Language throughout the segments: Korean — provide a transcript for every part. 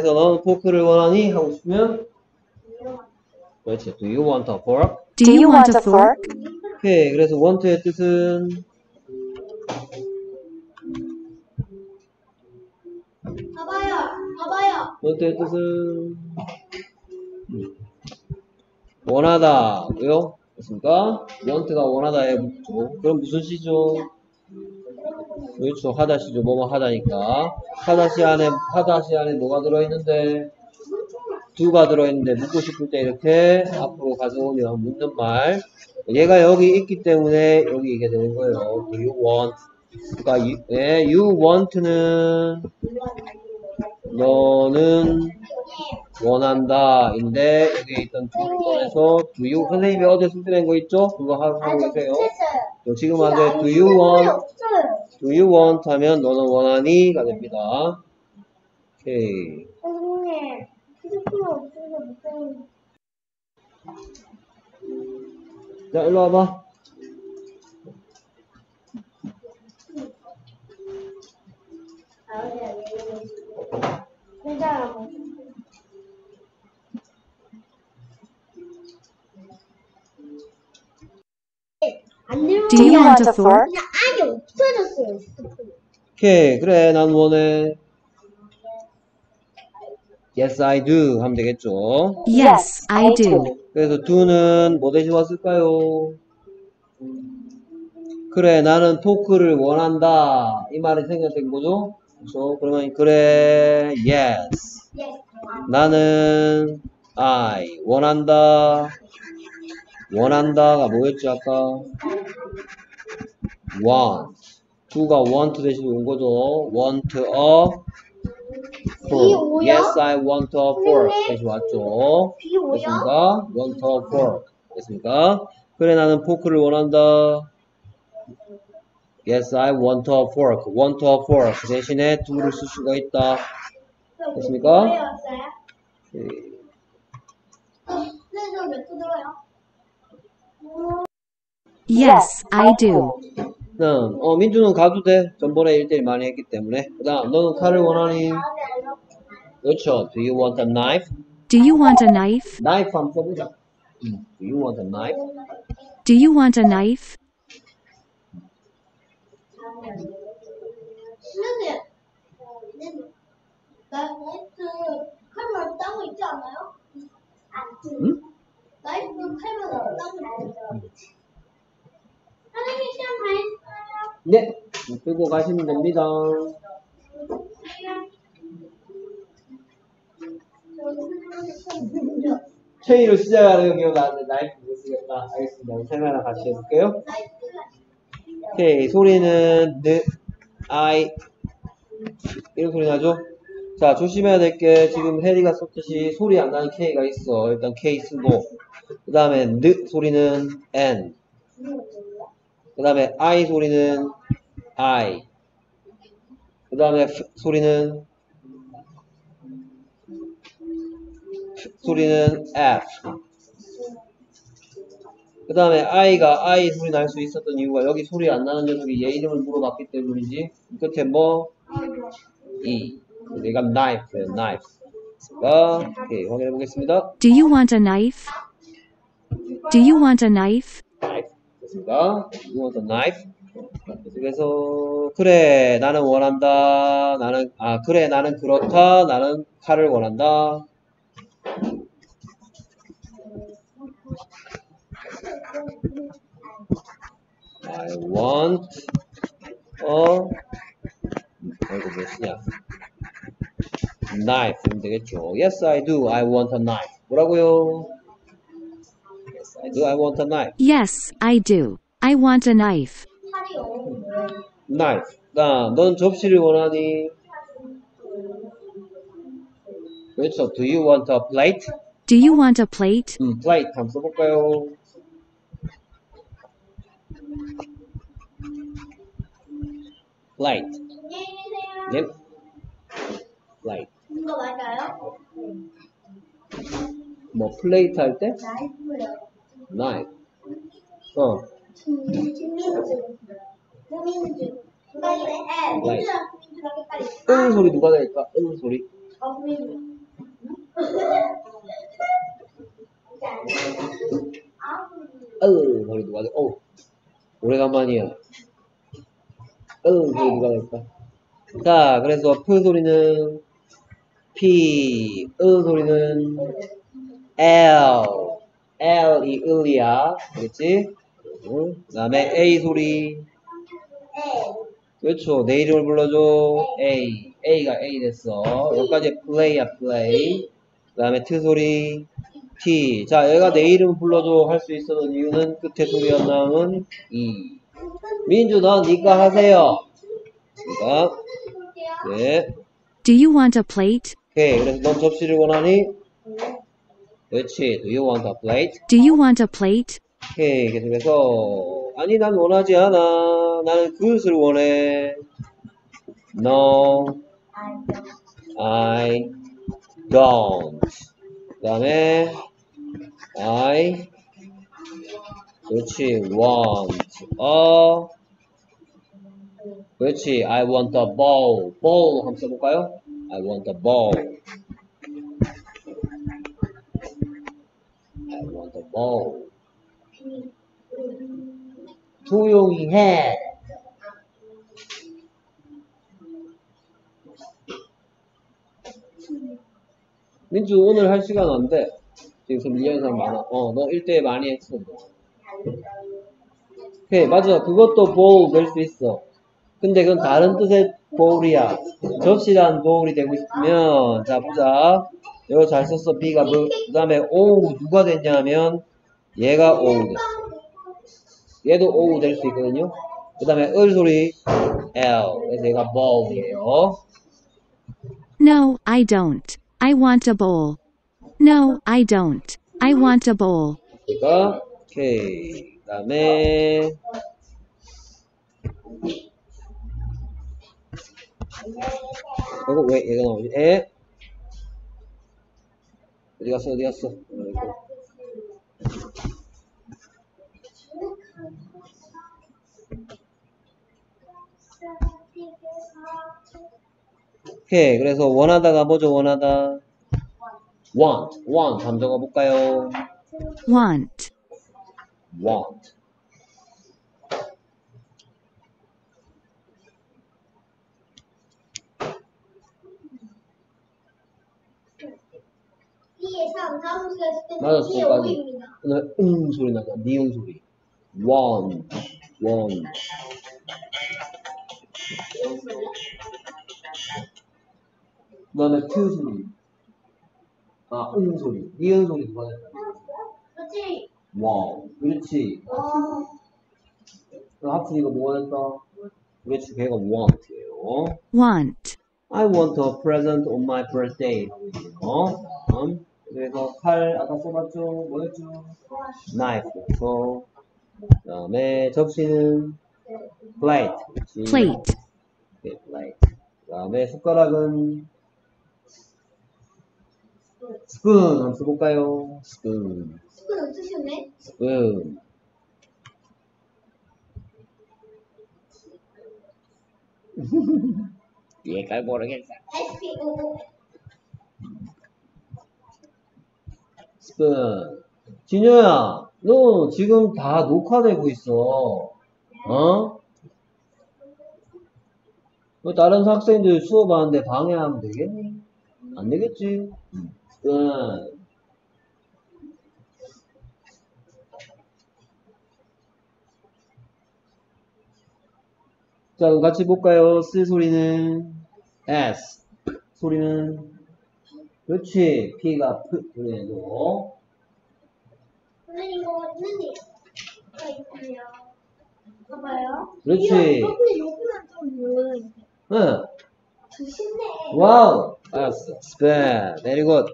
그래서 너는 포크를 원하니? 하고 싶으면 그렇지. Do you want a fork? Do you want a fork? 오케이. 그래서 want의 뜻은 want의 뜻은 원하다고요? 됐습니까? want가 원하다에 붙죠. 그럼 무슨 시죠? 그렇죠. 하다시죠. 뭐뭐 하다니까. 하다시 안에 뭐가 들어있는데? do가 들어있는데 묻고 싶을 때 이렇게 앞으로 가져오면 묻는 말. 얘가 여기 있기 때문에 여기 이게 되는 거예요. Do you want? 그러니까 you want는 너는 원한다 인데 여기에 있던 do를 꺼내서 do you 선생님이 어제 숙제낸 거 있죠? 그거 하고 계세요. 지금 하세요. Do you want 하면 너는 원하니가 됩니다. 오케이. 선생님, 휴대폰이 없어서 못 사는. 자, 일로 와봐. Do you want a fork? 그냥 아예 없어졌어요. 오케이. 그래, 난 원해. Yes, I do 하면 되겠죠. Yes, I do. 그래서 do는 뭐 대신 왔을까요? 그래, 나는 포크를 원한다. 이 말이 생각된 거죠? 그렇죠? 그러면 그래, yes. 나는 I 원한다. 원한다가 뭐였지 아까? want. do가 want 대신 온 거죠. want a fork. Yes, I want a fork. 대신 왔죠. 됐습니까? want a fork. 됐습니까? 그래, 나는 포크를 원한다. Yes, I want a fork. want a fork. 대신에 do를 쓸 수가 있다. 됐습니까? 네. Yes, I do. 민주는 가도 돼. 전번에 1대1 많이 했기 때문에. 그 다음, 너는 칼을 원하니? 그렇죠. Do you want a knife? Do you want a knife? knife 한번 써보자. Do you want a knife? Do you want a knife? 칼만 딴거 있지 않나요? 응? 나이프 칼만 딴거 있죠. 선생님 시간 다 했어요. 네. 들고 가시면 됩니다. 체이로 시작하는 경우 나한테 나이프 못 쓰겠다. 알겠습니다. 설명을 같이 해볼게요. 오케이. 소리는 I 이런 소리 나죠? 자, 조심해야 될 게 지금 혜리가 썼듯이 소리 안 나는 K가 있어. 일단 K 쓰고 그 다음에 소리는 N 그 다음에 I 소리는 I 그 다음에 소리는 F 그 다음에 I가 I 소리 날 수 있었던 이유가 여기 소리 안 나는 녀석이 얘 이름을 물어봤기 때문이지. 끝에 뭐? E 얘가 knife예요. knife. 오케이, 확인해 보겠습니다. Do you want a knife? Do you want a knife? knife. 됐습니다. Do you want a knife? 그래서 그래 나는 원한다. 그래 나는 그렇다. 나는 칼을 원한다. I want 이거 몇이냐? knife 하면 되겠죠. Yes, I do. I want a knife. 뭐라고요? Yes, I do. I want a knife. Yes, I do. I want a knife. knife. 넌 접시를 원하니? 그렇죠. Do you want a plate? Do you want a plate? plate 한번 써볼까요? plate. 네. plate. 이거 맞아요? 뭐 플레이트 할 때? 나이프요. knife. 국민주. 누가 이래? Right. 민주랑 국민주랑 헷갈리. 응 소리 누가 낼까? 응 소리. 국민주. 소리 누가 내? 오래간만이야. 소리 누가 낼까? 자, 그래서 프 소리는 P, 소리는 L, L이 을이야. 그렇지? 그 다음에 A 소리. 그렇죠. 내 이름을 불러줘. A. A가 A 됐어. 여기까지 play야, play. 그 다음에 T 소리. T. 자, 얘가 내 이름 불러줘 할 수 있었던 이유는 끝에 소리 안 나오면 E. 민주, 넌 니가 하세요. 그러니까, 네. Do you want a plate? 오케이. 그래서 넌 접시를 원하니? 그렇지. Do you want a plate? Do you want a plate? 오케이. 계속해서 아니 난 원하지 않아. 나는 그릇을 원해. No, I don't. 그 다음에 I 그렇지. want a 그렇지. I want a bowl. bowl 한번 써볼까요? I want a bowl. I want a bowl. 조용히 해. 민주 오늘 할 시간 안 돼. 지금 밀려있는 사람 많아. 너 1대 많이 했어. 오케이, 맞아. 그것도 bowl 될 수 있어. 근데 그건 다른 뜻의 bowl이야. 접시란 bowl이 되고 싶으면, 자, 보자. 이거 잘 썼어. B가 그 다음에 O 누가 됐냐면, 얘가 O 됐어. 얘도 O 될 수 있거든요. 그 다음에 을 소리 L. 그래서 얘가 bowl이에요. No, I don't. I want a bowl. No, I don't. I want a bowl. 그러니까 오케이. 그 다음에 이거 왜 얘가 나오지? 에? 어디 갔어? 어디 갔어? 오케이. 그래서 원하다가 뭐죠? 원하다. want 한번 적어볼까요? Want. want. 맞았어. 오늘 소리 나죠. 니은 소리. want. 그 다음에 트 소리. 소리. 니은 소리 누가 냈다? 그렇지. wow. 그렇지. 하트 이거 뭐가 냈다? 그렇지. 걔가 want예요. Want. I want a present on my birthday. 그래서 칼 아까 써봤죠? 뭐였죠? knife. 그 다음에 접시는 plate. Plate. 네, plate. 그 다음에 숟가락은 spoon. 한번 써볼까요? spoon. 스푼 쓰셨네? spoon. 얘가 모르겠어. spoon. 진효야, 너 지금 다 녹화되고 있어. 너 다른 학생들 수업하는데 방해하면 되겠니? 안 되겠지? spoon. 자, 그럼 같이 볼까요? 쓰 소리는 S. 소리는 그렇지. P가 P 그래도 선생님 이거 있는데가 있어요. 봐봐요. 그렇지. 근데 여기는 좀 모르겠어요. 응. 주신네. 와우. 알았어. spoon. very good.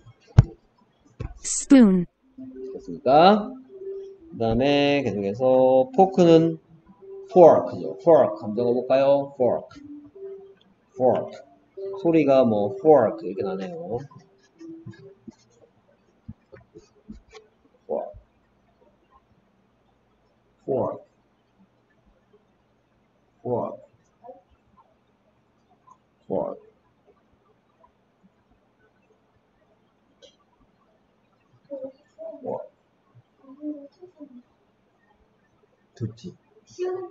Spoon. 됐습니까? 그 다음에 계속해서 포크는 fork죠. fork 한번 적어볼까요? fork. 소리가 뭐 fork 이렇게 나네요. fork. 듣지. 시험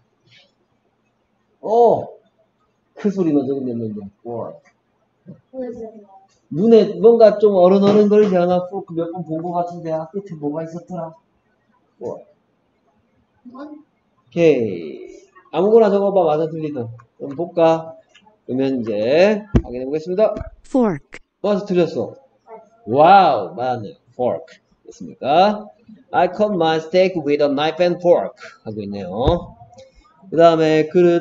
큰 소리 너 적었는데. 와. 보여주세요. 눈에 뭔가 좀 어른거리지 않아? 몇 번 본 것 같은데, 끝에 뭐가 있었더라? 와. 오케이. 아무거나 적어봐, 맞아, 틀리든. 그럼 볼까? 그러면 이제, 확인해 보겠습니다. fork, 맞아, 틀렸어. 와우, 맞았네요. fork. 됐습니까? I cut my steak with a knife and fork. 하고 있네요. 그 다음에 그릇,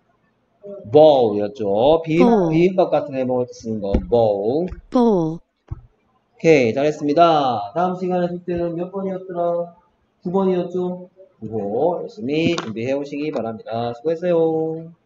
bowl이었죠. bowl, 비빔밥 같은 거 해먹을 때 쓰는 거, bowl. bowl, 오케이, 잘했습니다. 다음 시간에 숙제는 몇 번이었더라? 9번이었죠? 그거 열심히 준비해 오시기 바랍니다. 수고했어요.